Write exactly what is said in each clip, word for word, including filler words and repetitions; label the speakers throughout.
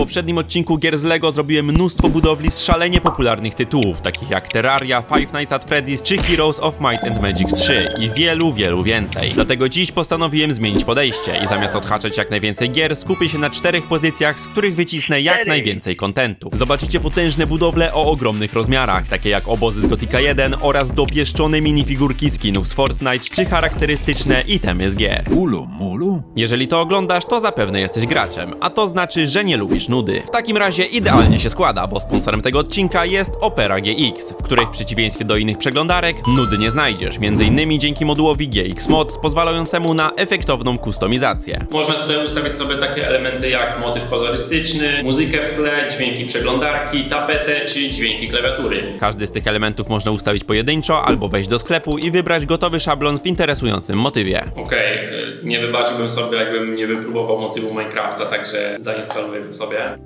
Speaker 1: poprzednim odcinku gier z Lego zrobiłem mnóstwo budowli z szalenie popularnych tytułów, takich jak Terraria, Five Nights at Freddy's czy Heroes of Might and Magic trzy i wielu, wielu więcej. Dlatego dziś postanowiłem zmienić podejście i zamiast odhaczać jak najwięcej gier, skupię się na czterech pozycjach, z których wycisnę jak najwięcej kontentu. Zobaczycie potężne budowle o ogromnych rozmiarach, takie jak obozy z Gothica jeden oraz dopieszczone minifigurki skinów z Fortnite czy charakterystyczne itemy z gier.
Speaker 2: Ulu mulu?
Speaker 1: Jeżeli to oglądasz, to zapewne jesteś graczem, a to znaczy, że nie lubisz nudy. W takim razie idealnie się składa, bo sponsorem tego odcinka jest Opera G X, w której w przeciwieństwie do innych przeglądarek nudy nie znajdziesz, między innymi dzięki modułowi G X Mods pozwalającemu na efektowną kustomizację. Można tutaj ustawić sobie takie elementy jak motyw kolorystyczny, muzykę w tle, dźwięki przeglądarki, tapetę czy dźwięki klawiatury. Każdy z tych elementów można ustawić pojedynczo albo wejść do sklepu i wybrać gotowy szablon w interesującym motywie. Okej, okay, nie wybaczyłbym sobie, jakbym nie wypróbował motywu Minecrafta, także zainstaluję go sobie.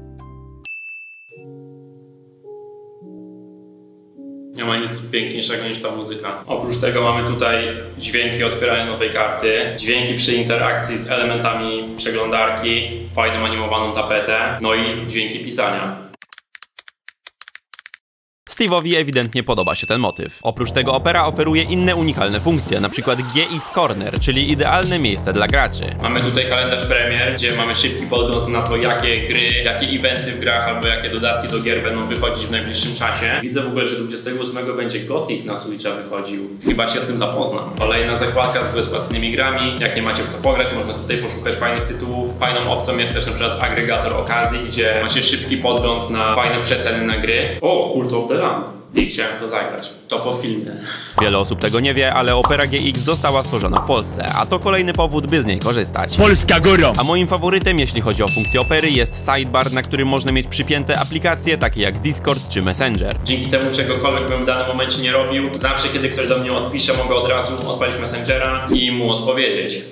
Speaker 1: Nie ma nic piękniejszego niż ta muzyka. Oprócz tego mamy tutaj dźwięki otwierania nowej karty, dźwięki przy interakcji z elementami przeglądarki, fajną animowaną tapetę, no i dźwięki pisania. Steve'owi ewidentnie podoba się ten motyw. Oprócz tego Opera oferuje inne unikalne funkcje, np. G X Corner, czyli idealne miejsce dla graczy. Mamy tutaj kalendarz premier, gdzie mamy szybki podgląd na to, jakie gry, jakie eventy w grach albo jakie dodatki do gier będą wychodzić w najbliższym czasie. Widzę w ogóle, że dwudziestego ósmego będzie Gothic na Switcha wychodził. Chyba się z tym zapoznam. Kolejna zakładka z bezpłatnymi grami. Jak nie macie w co pograć, można tutaj poszukać fajnych tytułów. Fajną opcją jest też np. agregator okazji, gdzie macie szybki podgląd na fajne przeceny na gry. O, Cult of the Lamb. I chciałem w to zagrać. To po filmie. Wiele osób tego nie wie, ale Opera G X została stworzona w Polsce, a to kolejny powód, by z niej korzystać. Polska góra! A moim faworytem, jeśli chodzi o funkcję Opery, jest sidebar, na którym można mieć przypięte aplikacje takie jak Discord czy Messenger. Dzięki temu czegokolwiek bym w danym momencie nie robił, zawsze kiedy ktoś do mnie odpisze, mogę od razu odpalić Messengera i mu odpowiedzieć.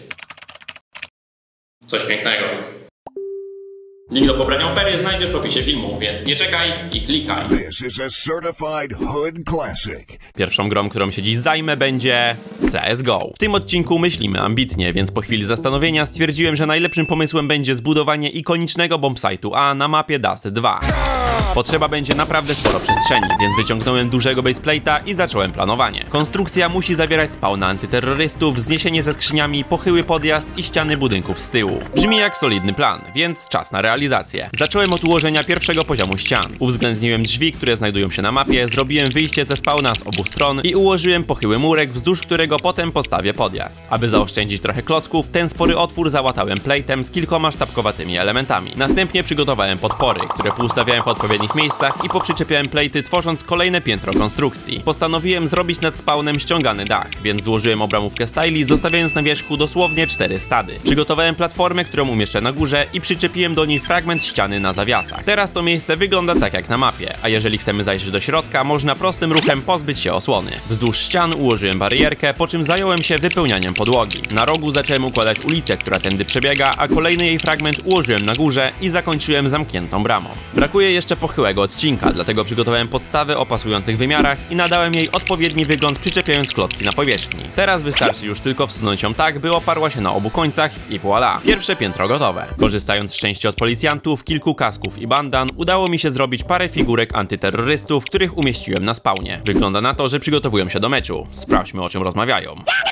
Speaker 1: Coś pięknego. Link do pobrania Opery znajdziesz w opisie filmu, więc nie czekaj i klikaj.
Speaker 3: This is a certified hood classic.
Speaker 1: Pierwszą grą, którą się dziś zajmę, będzie C S G O. W tym odcinku myślimy ambitnie, więc po chwili zastanowienia stwierdziłem, że najlepszym pomysłem będzie zbudowanie ikonicznego bombsite'u A na mapie Dust dwa. Potrzeba będzie naprawdę sporo przestrzeni, więc wyciągnąłem dużego baseplate'a i zacząłem planowanie. Konstrukcja musi zawierać spawna antyterrorystów, wzniesienie ze skrzyniami, pochyły podjazd i ściany budynków z tyłu. Brzmi jak solidny plan, więc czas na realizację. Zacząłem od ułożenia pierwszego poziomu ścian. Uwzględniłem drzwi, które znajdują się na mapie, zrobiłem wyjście ze spawna z obu stron i ułożyłem pochyły murek, wzdłuż którego potem postawię podjazd. Aby zaoszczędzić trochę klocków, ten spory otwór załatałem plate'em z kilkoma sztabkowatymi elementami. Następnie przygotowałem podpory, które poustawiałem w odpowiednich miejscach i poprzyczepiałem plejty, tworząc kolejne piętro konstrukcji. Postanowiłem zrobić nad spawnem ściągany dach, więc złożyłem obramówkę styli, zostawiając na wierzchu dosłownie cztery stady. Przygotowałem platformę, którą umieszczę na górze i przyczepiłem do niej fragment ściany na zawiasach. Teraz to miejsce wygląda tak jak na mapie, a jeżeli chcemy zajrzeć do środka, można prostym ruchem pozbyć się osłony. Wzdłuż ścian ułożyłem barierkę, po czym zająłem się wypełnianiem podłogi. Na rogu zacząłem układać ulicę, która tędy przebiega, a kolejny jej fragment ułożyłem na górze i zakończyłem zamkniętą bramą. Brakuje jeszcze pochyłego odcinka, dlatego przygotowałem podstawę o pasujących wymiarach i nadałem jej odpowiedni wygląd, przyczepiając klocki na powierzchni. Teraz wystarczy już tylko wsunąć ją tak, by oparła się na obu końcach i voilà! Pierwsze piętro gotowe. Korzystając z części od policjantów, kilku kasków i bandan, udało mi się zrobić parę figurek antyterrorystów, których umieściłem na spawnie. Wygląda na to, że przygotowują się do meczu. Sprawdźmy, o czym rozmawiają.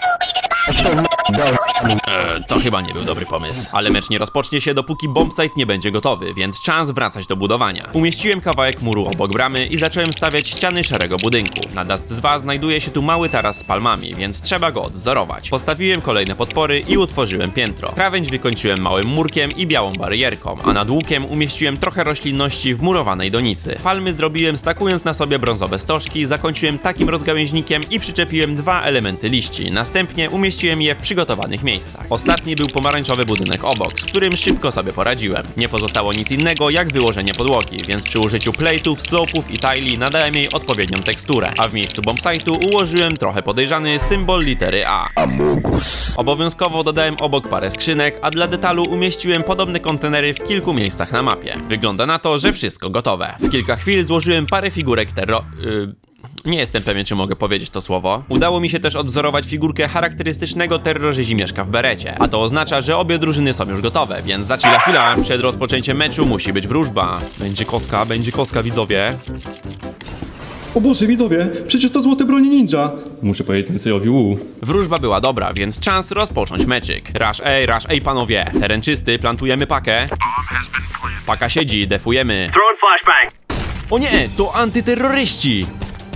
Speaker 1: Eee, to chyba nie był dobry pomysł. Ale mecz nie rozpocznie się, dopóki bombsite nie będzie gotowy, więc czas wracać do budowania. Umieściłem kawałek muru obok bramy i zacząłem stawiać ściany szarego budynku. Na Dust dwa znajduje się tu mały taras z palmami, więc trzeba go odwzorować. Postawiłem kolejne podpory i utworzyłem piętro. Krawędź wykończyłem małym murkiem i białą barierką, a nad łukiem umieściłem trochę roślinności w murowanej donicy. Palmy zrobiłem stakując na sobie brązowe stożki, zakończyłem takim rozgałęźnikiem i przyczepiłem dwa elementy liści. Następnie umieściłem je w przygotowanych miejscach. Ostatni był pomarańczowy budynek obok, z którym szybko sobie poradziłem. Nie pozostało nic innego jak wyłożenie podłogi, więc przy użyciu plate'ów, slope'ów i tile nadałem jej odpowiednią teksturę, a w miejscu bombsite'u ułożyłem trochę podejrzany symbol litery A. Obowiązkowo dodałem obok parę skrzynek, a dla detalu umieściłem podobne kontenery w kilku miejscach na mapie. Wygląda na to, że wszystko gotowe. W kilka chwil złożyłem parę figurek terro... Yy... Nie jestem pewien, czy mogę powiedzieć to słowo. Udało mi się też odwzorować figurkę charakterystycznego terrorzezimieszka w berecie. A to oznacza, że obie drużyny są już gotowe, więc za chwila, chwila. Przed rozpoczęciem meczu musi być wróżba. Będzie kocka, będzie kocka, widzowie.
Speaker 2: O Boże, widzowie, przecież to złote broni ninja. Muszę powiedzieć Sensejowi uu.
Speaker 1: Wróżba była dobra, więc czas rozpocząć meczyk. Rush A, rush A, panowie. Teren czysty, plantujemy pakę. Paka siedzi, defujemy. O nie, to antyterroryści!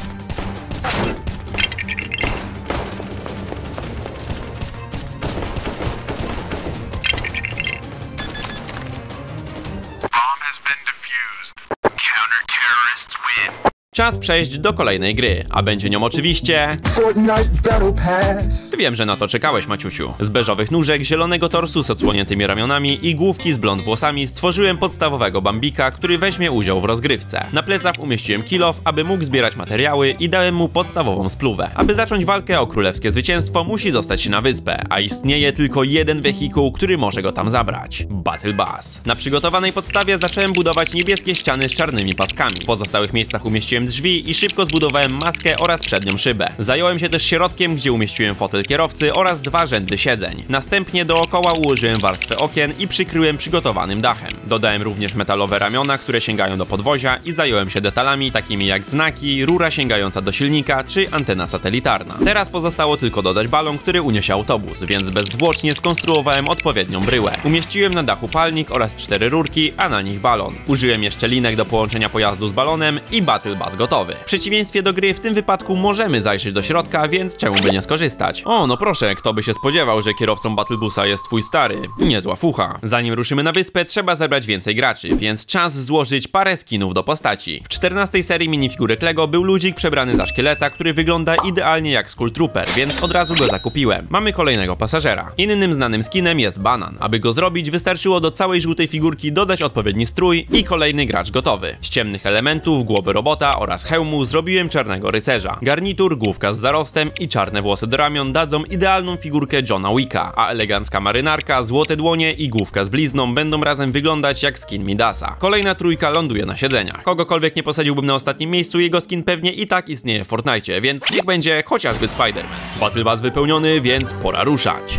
Speaker 1: Czas przejść do kolejnej gry, a będzie nią oczywiście...
Speaker 4: Fortnite Battle Pass.
Speaker 1: Wiem, że na to czekałeś, Maciusiu. Z beżowych nóżek, zielonego torsu z odsłoniętymi ramionami i główki z blond włosami stworzyłem podstawowego Bambika, który weźmie udział w rozgrywce. Na plecach umieściłem kill off, aby mógł zbierać materiały i dałem mu podstawową spluwę. Aby zacząć walkę o królewskie zwycięstwo, musi dostać się na wyspę, a istnieje tylko jeden wehikuł, który może go tam zabrać. Battle Bus. Na przygotowanej podstawie zacząłem budować niebieskie ściany z czarnymi paskami. W pozostałych miejscach umieściłem drzwi i szybko zbudowałem maskę oraz przednią szybę. Zająłem się też środkiem, gdzie umieściłem fotel kierowcy oraz dwa rzędy siedzeń. Następnie dookoła ułożyłem warstwę okien i przykryłem przygotowanym dachem. Dodałem również metalowe ramiona, które sięgają do podwozia i zająłem się detalami takimi jak znaki, rura sięgająca do silnika czy antena satelitarna. Teraz pozostało tylko dodać balon, który uniesie autobus, więc bezzwłocznie skonstruowałem odpowiednią bryłę. Umieściłem na dachu palnik oraz cztery rurki, a na nich balon. Użyłem jeszcze linek do połączenia pojazdu z balonem i Battle Bus gotowy. W przeciwieństwie do gry w tym wypadku możemy zajrzeć do środka, więc czemu by nie skorzystać? O, no proszę, kto by się spodziewał, że kierowcą Battlebusa jest twój stary? Niezła fucha. Zanim ruszymy na wyspę, trzeba zebrać więcej graczy, więc czas złożyć parę skinów do postaci. W czternastej serii minifigurek Lego był ludzik przebrany za szkieleta, który wygląda idealnie jak Skull Trooper, więc od razu go zakupiłem. Mamy kolejnego pasażera. Innym znanym skinem jest Banan. Aby go zrobić, wystarczyło do całej żółtej figurki dodać odpowiedni strój i kolejny gracz gotowy. Z ciemnych elementów, głowy robota oraz hełmu zrobiłem czarnego rycerza. Garnitur, główka z zarostem i czarne włosy do ramion dadzą idealną figurkę Johna Wicka, a elegancka marynarka, złote dłonie i główka z blizną będą razem wyglądać jak skin Midasa. Kolejna trójka ląduje na siedzeniach. Kogokolwiek nie posadziłbym na ostatnim miejscu, jego skin pewnie i tak istnieje w Fortnite, więc niech będzie chociażby Spider-Man. Battle Bus wypełniony, więc pora ruszać.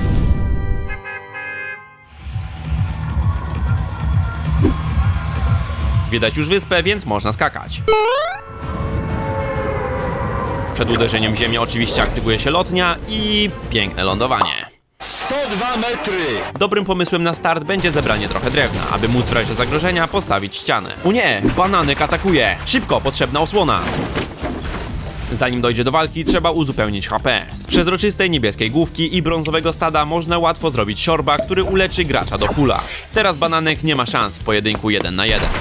Speaker 1: Widać już wyspę, więc można skakać. Przed uderzeniem w ziemię oczywiście aktywuje się lotnia i piękne lądowanie.
Speaker 4: sto dwa metry.
Speaker 1: Dobrym pomysłem na start będzie zebranie trochę drewna, aby móc w razie zagrożenia postawić ścianę. O nie! Bananek atakuje! Szybko, potrzebna osłona! Zanim dojdzie do walki, trzeba uzupełnić H P. Z przezroczystej niebieskiej główki i brązowego stada można łatwo zrobić siorba, który uleczy gracza do fulla. Teraz Bananek nie ma szans w pojedynku jeden na jeden.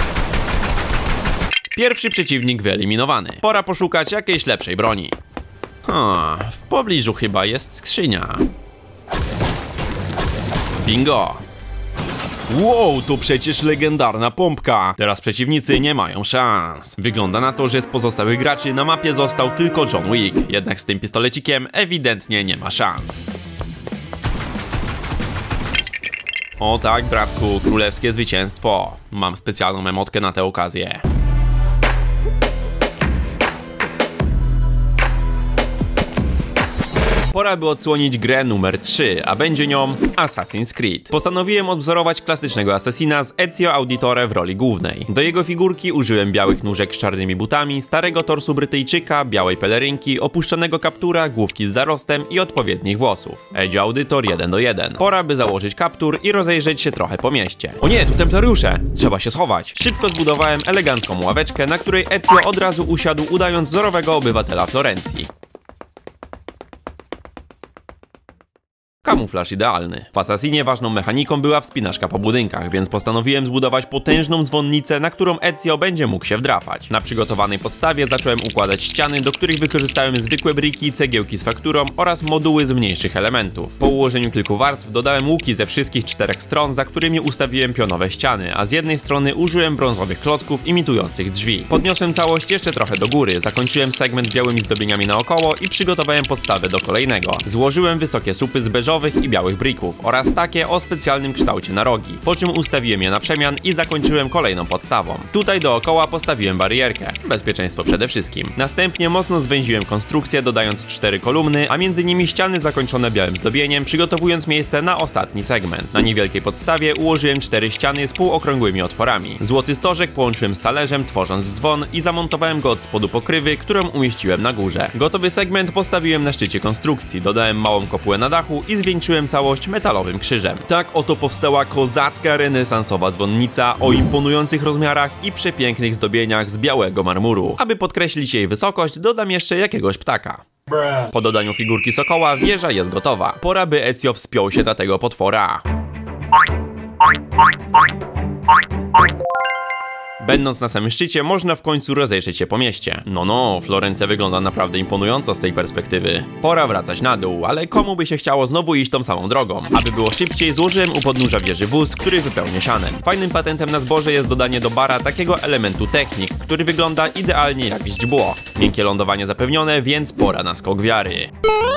Speaker 1: Pierwszy przeciwnik wyeliminowany. Pora poszukać jakiejś lepszej broni. Hmm, w pobliżu chyba jest skrzynia. Bingo! Wow, to przecież legendarna pompka! Teraz przeciwnicy nie mają szans. Wygląda na to, że z pozostałych graczy na mapie został tylko John Wick. Jednak z tym pistolecikiem ewidentnie nie ma szans. O tak, bratku, królewskie zwycięstwo. Mam specjalną emotkę na tę okazję. Pora by odsłonić grę numer trzy, a będzie nią Assassin's Creed. Postanowiłem odwzorować klasycznego asesina z Ezio Auditore w roli głównej. Do jego figurki użyłem białych nóżek z czarnymi butami, starego torsu Brytyjczyka, białej pelerynki, opuszczonego kaptura, główki z zarostem i odpowiednich włosów. Ezio Auditor jeden do jeden. Pora by założyć kaptur i rozejrzeć się trochę po mieście. O nie, tu templariusze! Trzeba się schować. Szybko zbudowałem elegancką ławeczkę, na której Ezio od razu usiadł, udając wzorowego obywatela Florencji. Kamuflaż idealny. W Assassinie ważną mechaniką była wspinaczka po budynkach, więc postanowiłem zbudować potężną dzwonnicę, na którą Ezio będzie mógł się wdrapać. Na przygotowanej podstawie zacząłem układać ściany, do których wykorzystałem zwykłe briki, cegiełki z fakturą oraz moduły z mniejszych elementów. Po ułożeniu kilku warstw dodałem łuki ze wszystkich czterech stron, za którymi ustawiłem pionowe ściany, a z jednej strony użyłem brązowych klocków imitujących drzwi. Podniosłem całość jeszcze trochę do góry, zakończyłem segment białymi zdobieniami naokoło i przygotowałem podstawę do kolejnego. Złożyłem wysokie słupy z beżowym fioletowych i białych brików oraz takie o specjalnym kształcie na rogi, po czym ustawiłem je na przemian i zakończyłem kolejną podstawą. Tutaj dookoła postawiłem barierkę, bezpieczeństwo przede wszystkim. Następnie mocno zwęziłem konstrukcję, dodając cztery kolumny, a między nimi ściany zakończone białym zdobieniem, przygotowując miejsce na ostatni segment. Na niewielkiej podstawie ułożyłem cztery ściany z półokrągłymi otworami. Złoty stożek połączyłem z talerzem, tworząc dzwon i zamontowałem go od spodu pokrywy, którą umieściłem na górze. Gotowy segment postawiłem na szczycie konstrukcji, dodałem małą kopułę na dachu i zwieńczyłem całość metalowym krzyżem. Tak oto powstała kozacka renesansowa dzwonnica o imponujących rozmiarach i przepięknych zdobieniach z białego marmuru. Aby podkreślić jej wysokość, dodam jeszcze jakiegoś ptaka. Po dodaniu figurki sokoła wieża jest gotowa. Pora, by Ezio wspiął się na tego potwora. Będąc na samym szczycie, można w końcu rozejrzeć się po mieście. No no, Florencja wygląda naprawdę imponująco z tej perspektywy. Pora wracać na dół, ale komu by się chciało znowu iść tą samą drogą? Aby było szybciej, złożyłem u podnóża wieży wóz, który wypełnię sianem. Fajnym patentem na zboże jest dodanie do bara takiego elementu technik, który wygląda idealnie jak źdźbło. Miękkie lądowanie zapewnione, więc pora na skok wiary.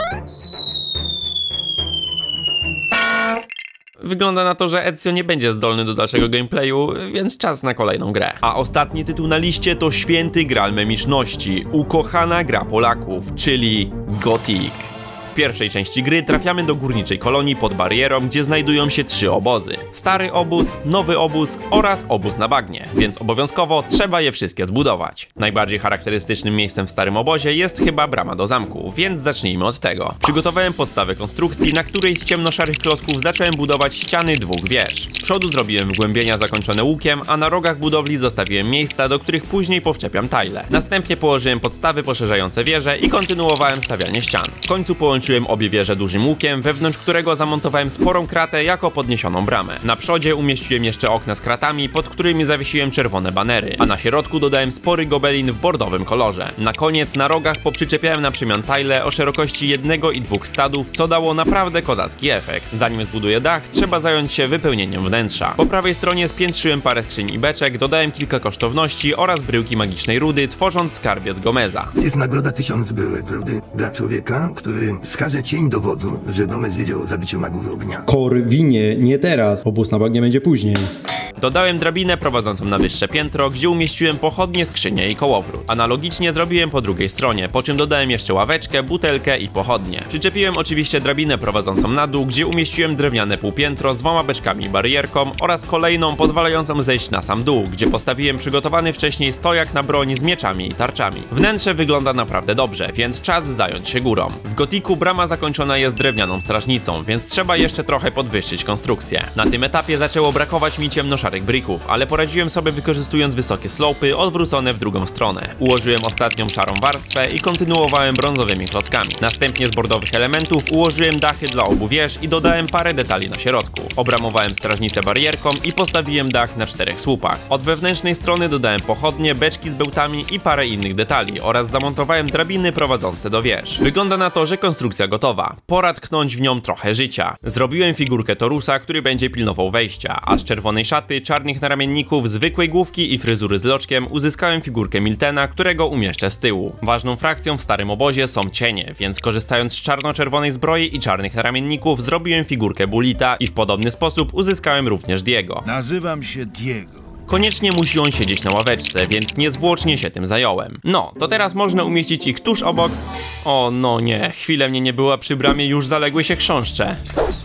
Speaker 1: Wygląda na to, że Ezio nie będzie zdolny do dalszego gameplayu, więc czas na kolejną grę. A ostatni tytuł na liście to święty gral memiczności, ukochana gra Polaków, czyli Gothic. W pierwszej części gry trafiamy do górniczej kolonii pod barierą, gdzie znajdują się trzy obozy. Stary obóz, nowy obóz oraz obóz na bagnie, więc obowiązkowo trzeba je wszystkie zbudować. Najbardziej charakterystycznym miejscem w starym obozie jest chyba brama do zamku, więc zacznijmy od tego. Przygotowałem podstawę konstrukcji, na której z ciemnoszarych klocków zacząłem budować ściany dwóch wież. Z przodu zrobiłem wgłębienia zakończone łukiem, a na rogach budowli zostawiłem miejsca, do których później powczepiam tile. Następnie położyłem podstawy poszerzające wieże i kontynuowałem stawianie ścian. W końcu połączyłem obie wieże dużym łukiem, wewnątrz którego zamontowałem sporą kratę jako podniesioną bramę. Na przodzie umieściłem jeszcze okna z kratami, pod którymi zawiesiłem czerwone banery, a na środku dodałem spory gobelin w bordowym kolorze. Na koniec na rogach poprzyczepiałem na przemian tile o szerokości jednego i dwóch stadów, co dało naprawdę kozacki efekt. Zanim zbuduję dach, trzeba zająć się wypełnieniem wnętrza. Po prawej stronie spiętrzyłem parę skrzyń i beczek, dodałem kilka kosztowności oraz bryłki magicznej rudy, tworząc skarbiec Gomeza.
Speaker 5: Jest nagroda tysiąc byłek rudy dla człowieka, który wskaże cień dowodu, że Gomez wiedział o zabiciu magów ognia.
Speaker 2: Korwinie, nie teraz. Obóz na bagnie będzie później.
Speaker 1: Dodałem drabinę prowadzącą na wyższe piętro, gdzie umieściłem pochodnie, skrzynię i kołowrót. Analogicznie zrobiłem po drugiej stronie, po czym dodałem jeszcze ławeczkę, butelkę i pochodnie. Przyczepiłem oczywiście drabinę prowadzącą na dół, gdzie umieściłem drewniane półpiętro z dwoma beczkami i barierką oraz kolejną pozwalającą zejść na sam dół, gdzie postawiłem przygotowany wcześniej stojak na broń z mieczami i tarczami. Wnętrze wygląda naprawdę dobrze, więc czas zająć się górą. W Gothicu brama zakończona jest drewnianą strażnicą, więc trzeba jeszcze trochę podwyższyć konstrukcję. Na tym etapie zaczęło brakować mi ciemnoszarych brików, ale poradziłem sobie wykorzystując wysokie slopy odwrócone w drugą stronę. Ułożyłem ostatnią szarą warstwę i kontynuowałem brązowymi klockami. Następnie z bordowych elementów ułożyłem dachy dla obu wież i dodałem parę detali na środku. Obramowałem strażnicę barierką i postawiłem dach na czterech słupach. Od wewnętrznej strony dodałem pochodnie, beczki z bełtami i parę innych detali oraz zamontowałem drabiny prowadzące do wież. Wygląda na to, że konstrukcja gotowa. Pora tknąć w nią trochę życia. Zrobiłem figurkę Torusa, który będzie pilnował wejścia, a z czerwonej szaty, czarnych naramienników, zwykłej główki i fryzury z loczkiem uzyskałem figurkę Miltena, którego umieszczę z tyłu. Ważną frakcją w starym obozie są cienie, więc korzystając z czarno-czerwonej zbroi i czarnych naramienników zrobiłem figurkę Bulita i w podobny sposób uzyskałem również Diego.
Speaker 6: Nazywam się Diego.
Speaker 1: Koniecznie musi on siedzieć na ławeczce, więc niezwłocznie się tym zająłem. No, to teraz można umieścić ich tuż obok... O, no nie, chwilę mnie nie było, przy bramie już zaległy się chrząszcze.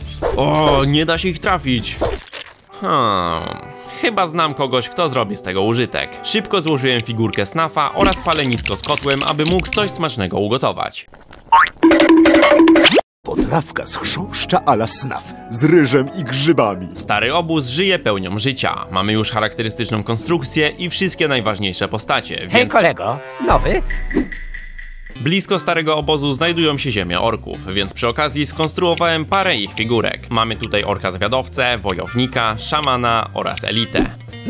Speaker 1: O, nie da się ich trafić. Hmm... Chyba znam kogoś, kto zrobi z tego użytek. Szybko złożyłem figurkę Snafa oraz palenisko z kotłem, aby mógł coś smacznego ugotować.
Speaker 4: Potrawka z chrząszcza a la snaf, z ryżem i grzybami.
Speaker 1: Stary obóz żyje pełnią życia. Mamy już charakterystyczną konstrukcję i wszystkie najważniejsze postacie, więc...
Speaker 7: Hej kolego, nowy?
Speaker 1: Blisko starego obozu znajdują się ziemie orków, więc przy okazji skonstruowałem parę ich figurek. Mamy tutaj orka zwiadowcę, wojownika, szamana oraz elitę.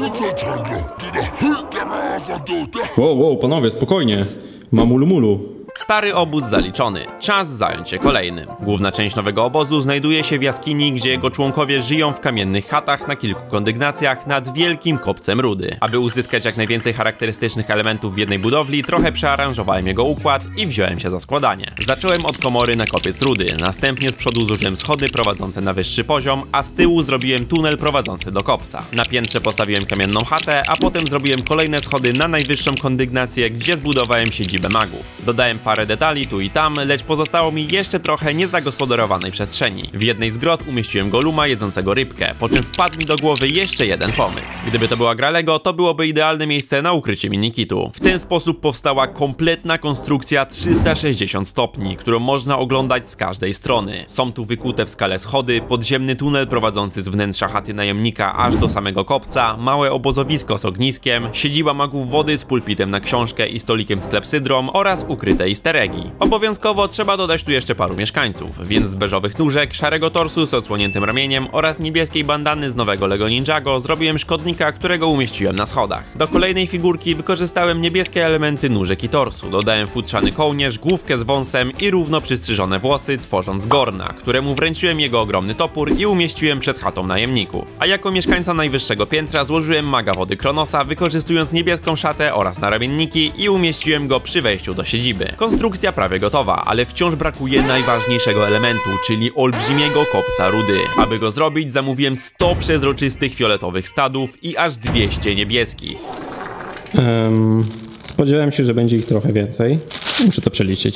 Speaker 2: Wow, wow, panowie, spokojnie. Mamulu mulu.
Speaker 1: Stary obóz zaliczony. Czas zająć się kolejnym. Główna część nowego obozu znajduje się w jaskini, gdzie jego członkowie żyją w kamiennych chatach na kilku kondygnacjach nad wielkim kopcem rudy. Aby uzyskać jak najwięcej charakterystycznych elementów w jednej budowli, trochę przearanżowałem jego układ i wziąłem się za składanie. Zacząłem od komory na kopiec rudy, następnie z przodu zużyłem schody prowadzące na wyższy poziom, a z tyłu zrobiłem tunel prowadzący do kopca. Na piętrze postawiłem kamienną chatę, a potem zrobiłem kolejne schody na najwyższą kondygnację, gdzie zbudowałem siedzibę magów. Dodałem parę detali tu i tam, lecz pozostało mi jeszcze trochę niezagospodarowanej przestrzeni. W jednej z grot umieściłem goluma jedzącego rybkę, po czym wpadł mi do głowy jeszcze jeden pomysł. Gdyby to była gra Lego, to byłoby idealne miejsce na ukrycie minikitu. W ten sposób powstała kompletna konstrukcja trzysta sześćdziesiąt stopni, którą można oglądać z każdej strony. Są tu wykute w skale schody, podziemny tunel prowadzący z wnętrza chaty najemnika aż do samego kopca, małe obozowisko z ogniskiem, siedziba magów wody z pulpitem na książkę i stolikiem z klepsydrą oraz ukryte easter eggi. Obowiązkowo trzeba dodać tu jeszcze paru mieszkańców, więc z beżowych nóżek, szarego torsu z odsłoniętym ramieniem oraz niebieskiej bandany z nowego Lego Ninjago zrobiłem szkodnika, którego umieściłem na schodach. Do kolejnej figurki wykorzystałem niebieskie elementy nóżek i torsu, dodałem futrzany kołnierz, główkę z wąsem i równo przystrzyżone włosy, tworząc Gorna, któremu wręczyłem jego ogromny topór i umieściłem przed chatą najemników. A jako mieszkańca najwyższego piętra złożyłem maga wody Kronosa, wykorzystując niebieską szatę oraz naramienniki i umieściłem go przy wejściu do siedziby. Konstrukcja prawie gotowa, ale wciąż brakuje najważniejszego elementu, czyli olbrzymiego kopca rudy. Aby go zrobić, zamówiłem sto przezroczystych fioletowych stadów i aż dwieście niebieskich.
Speaker 2: Um, spodziewałem się, że będzie ich trochę więcej. Muszę to przeliczyć.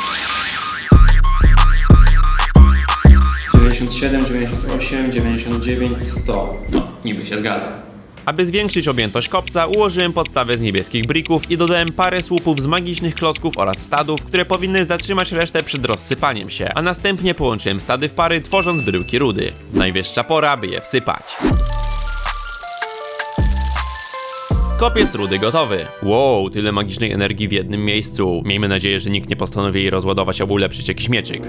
Speaker 2: dziewięćdziesiąt siedem, dziewięćdziesiąt osiem, dziewięćdziesiąt dziewięć, sto. No, niby się zgadza.
Speaker 1: Aby zwiększyć objętość kopca, ułożyłem podstawę z niebieskich brików i dodałem parę słupów z magicznych klocków oraz stadów, które powinny zatrzymać resztę przed rozsypaniem się, a następnie połączyłem stady w pary, tworząc bryłki rudy. Najwyższa pora, by je wsypać. Kopiec rudy gotowy. Wow, tyle magicznej energii w jednym miejscu. Miejmy nadzieję, że nikt nie postanowi jej rozładować, aby ulepszyć jakiś mieczyk.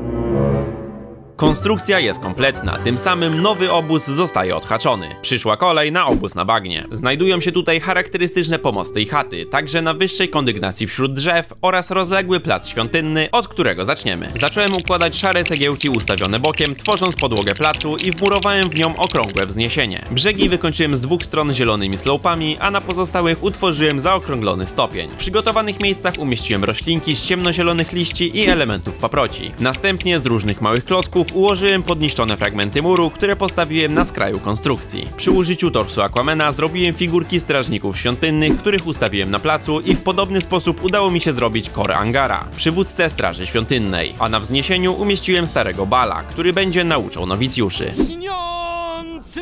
Speaker 1: Konstrukcja jest kompletna, tym samym nowy obóz zostaje odhaczony. Przyszła kolej na obóz na bagnie. Znajdują się tutaj charakterystyczne pomosty i chaty, także na wyższej kondygnacji wśród drzew oraz rozległy plac świątynny, od którego zaczniemy. Zacząłem układać szare cegiełki ustawione bokiem, tworząc podłogę placu i wmurowałem w nią okrągłe wzniesienie. Brzegi wykończyłem z dwóch stron zielonymi slopami, a na pozostałych utworzyłem zaokrąglony stopień. W przygotowanych miejscach umieściłem roślinki z ciemnozielonych liści i elementów paproci. Następnie z różnych małych klocków ułożyłem podniszczone fragmenty muru, które postawiłem na skraju konstrukcji. Przy użyciu torsu Aquamana zrobiłem figurki strażników świątynnych, których ustawiłem na placu i w podobny sposób udało mi się zrobić core Angara, przywódcę straży świątynnej, a na wzniesieniu umieściłem starego Bala, który będzie nauczał nowicjuszy.
Speaker 6: Śniący!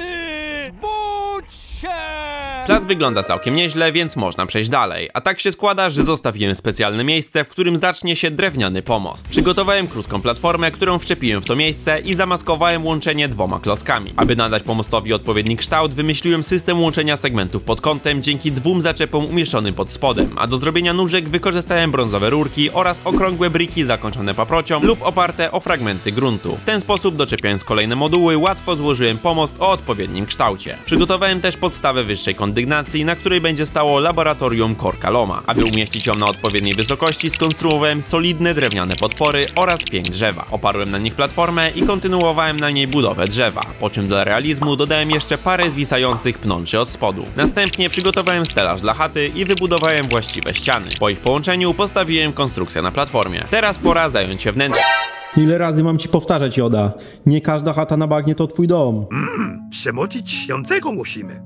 Speaker 6: Budź się!
Speaker 1: Plac wygląda całkiem nieźle, więc można przejść dalej, a tak się składa, że zostawiłem specjalne miejsce, w którym zacznie się drewniany pomost. Przygotowałem krótką platformę, którą wczepiłem w to miejsce i zamaskowałem łączenie dwoma klockami. Aby nadać pomostowi odpowiedni kształt, wymyśliłem system łączenia segmentów pod kątem dzięki dwóm zaczepom umieszczonym pod spodem, a do zrobienia nóżek wykorzystałem brązowe rurki oraz okrągłe briki zakończone paprocią lub oparte o fragmenty gruntu. W ten sposób, doczepiając kolejne moduły, łatwo złożyłem pomost o odpowiednim kształcie. Przygotowałem też podstawę wyższej kondygnacji, na której będzie stało laboratorium Korkaloma. Aby umieścić ją na odpowiedniej wysokości, skonstruowałem solidne drewniane podpory oraz pięć drzewa. Oparłem na nich platformę i kontynuowałem na niej budowę drzewa, po czym dla realizmu dodałem jeszcze parę zwisających pnączy od spodu. Następnie przygotowałem stelaż dla chaty i wybudowałem właściwe ściany. Po ich połączeniu postawiłem konstrukcję na platformie. Teraz pora zająć się wnętrzem.
Speaker 2: Ile razy mam ci powtarzać, Joda? Nie każda chata na bagnie to twój dom.
Speaker 5: Mm, przemoczyć śniącego musimy.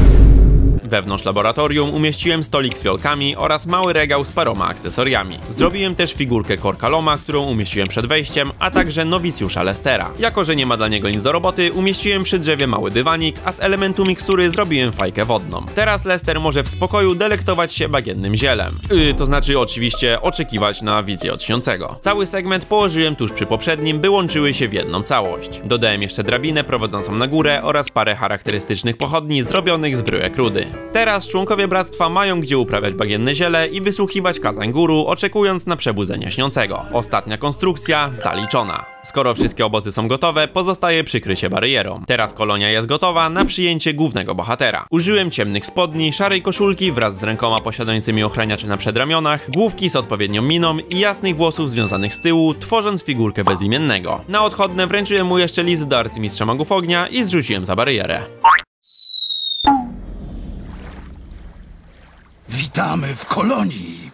Speaker 1: Wewnątrz laboratorium umieściłem stolik z fiolkami oraz mały regał z paroma akcesoriami. Zrobiłem też figurkę Korkaloma, którą umieściłem przed wejściem, a także nowicjusza Lestera. Jako że nie ma dla niego nic do roboty, umieściłem przy drzewie mały dywanik, a z elementu mikstury zrobiłem fajkę wodną. Teraz Lester może w spokoju delektować się bagiennym zielem. Yy, to znaczy oczywiście oczekiwać na wizję od śniącego. Cały segment położyłem tuż przy poprzednim, by łączyły się w jedną całość. Dodałem jeszcze drabinę prowadzącą na górę oraz parę charakterystycznych pochodni zrobionych z bryłek rudy. Teraz członkowie bractwa mają gdzie uprawiać bagienne ziele i wysłuchiwać kazań guru, oczekując na przebudzenie śniącego. Ostatnia konstrukcja zaliczona. Skoro wszystkie obozy są gotowe, pozostaje przykrycie barierą. Teraz kolonia jest gotowa na przyjęcie głównego bohatera. Użyłem ciemnych spodni, szarej koszulki wraz z rękoma posiadającymi ochraniacze na przedramionach, główki z odpowiednią miną i jasnych włosów związanych z tyłu, tworząc figurkę bezimiennego. Na odchodne wręczyłem mu jeszcze list do arcymistrza magów ognia i zrzuciłem za barierę.
Speaker 7: Witamy w kolonii.